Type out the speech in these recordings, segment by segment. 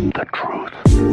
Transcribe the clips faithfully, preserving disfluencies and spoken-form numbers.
the truth.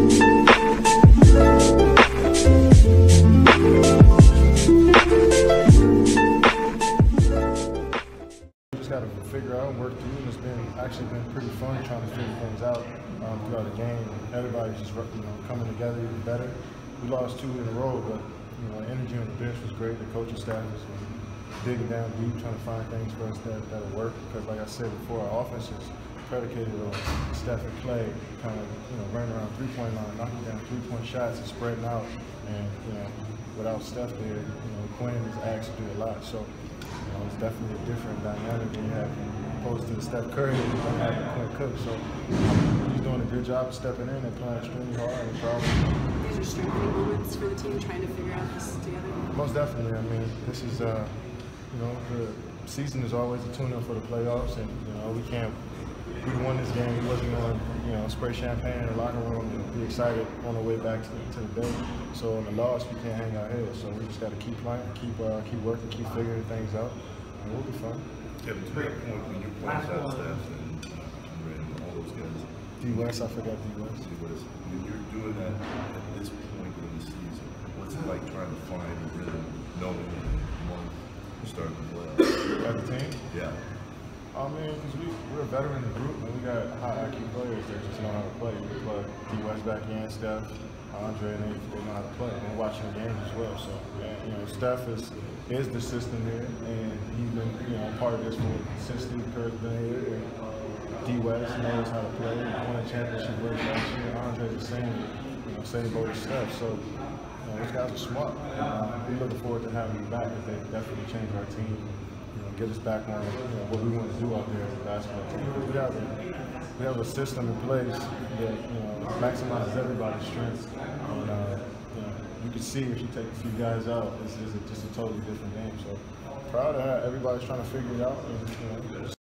Just got to figure out and work through, and it's been actually been pretty fun trying to figure things out um, throughout the game. Everybody's just you know coming together even better. We lost two in a row, but you know, the energy on the bench was great. The coaching staff was digging down deep, trying to find things for us that that'll work. Because, like I said before, our offense is predicated on Steph and Clay kind of you know running around three-point line, knocking down three-point shots and spreading out. And you know, without Steph there, you know, Quinn is asked to do a lot. So. You know, it's definitely a different dynamic when you have opposed to Steph Curry and having Quinn Cook. So he's doing a good job of stepping in and playing extremely hard. And probably these are strengthening moments for the team trying to figure out this together. Most definitely. I mean, this is uh, you know, the season is always a tune-up for the playoffs, and you know, we can't. We won this game. We wasn't going to, you know, spray champagne in the locker room and be excited on the way back to, to the day. So in the loss, we can't hang our heads. So we just got to keep playing, keep uh, keep working, keep figuring things out, and we'll be fine. Kevin, to that point, when you're playing shot steps and, and all those guys. D West, I forgot D West. D West. When you're doing that at this point in the season, what's it like trying to find a rhythm, knowing one starting to play out? As a team? Yeah. I mean, because we, we're a veteran group, and we got high I Q players that just know how to play. We plug D West back in, Steph, Andre, and they, they know how to play. And watching the games as well. So, yeah, you know, Steph is is the system here, and he's been, you know, part of this for, since Steve Curry's been here. And D West knows how to play. He won a championship with last year. Andre's the same, you know, same boat as Steph. So, you know, those guys are smart. And, uh, we're looking forward to having them back, because they definitely changed our team. Get us back on you know, what we want to do out there as a basketball team. We have a, we have a system in place that you know maximizes everybody's strengths. And uh, you know, you can see if you take a few guys out, it's, it's a, just a totally different game. So proud of that. Everybody's trying to figure it out. And, you know,